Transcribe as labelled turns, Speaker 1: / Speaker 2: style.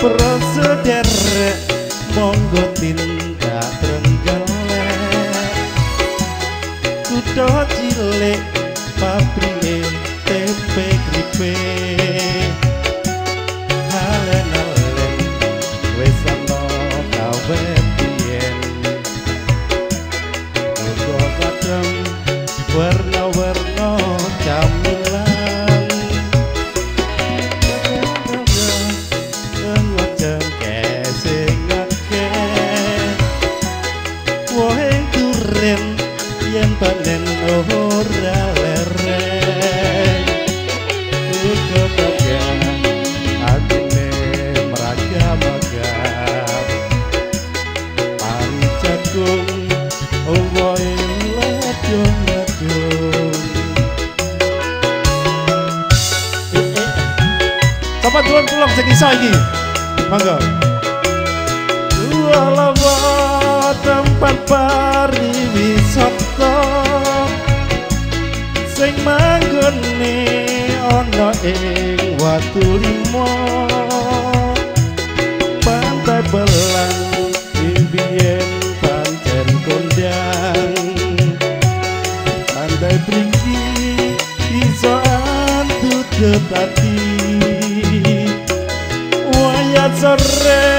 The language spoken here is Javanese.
Speaker 1: Sederek monggo tindak trenggalek kudo cilik pabrike tempe gripe halen-halen wis ana gawe biyen uga kadang warna-warna camilan yen panen ora lereng uga kagak atine meragam-agam pari jagung owoe ledong-ledong Sobat dulur pulang sing iso iki monggo Walawa tempat pariwisata sing manggone ana ing Watu Limo Pantai Belang biyen pancen kondang Pantai Pringgi iso antut ati wayah sore